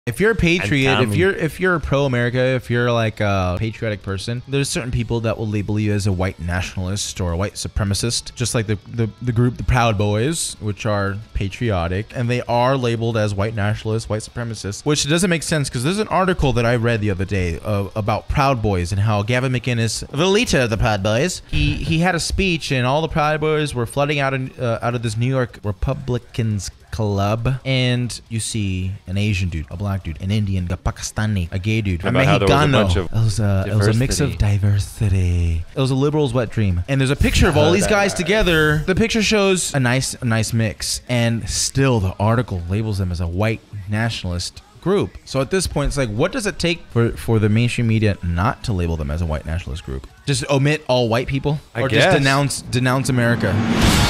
If you're a patriot, if you're a pro-America, if you're like a patriotic person, there's certain people that will label you as a white nationalist or a white supremacist, just like the group, the Proud Boys, which are patriotic, and they are labeled as white nationalists, white supremacists, which doesn't make sense because there's an article that I read the other day about Proud Boys and how Gavin McInnes, the leader of the Proud Boys, he had a speech and all the Proud Boys were flooding out of this New York Republicans club, and you see an Asian dude, a black dude, an Indian, a Pakistani, a gay dude, a Mexicano. It was a mix of diversity. It was a liberal's wet dream. And there's a picture of all these guys together. The picture shows a nice mix, and still the article labels them as a white nationalist group. So at this point, it's like, what does it take for the mainstream media not to label them as a white nationalist group? Just omit all white people, or just denounce America?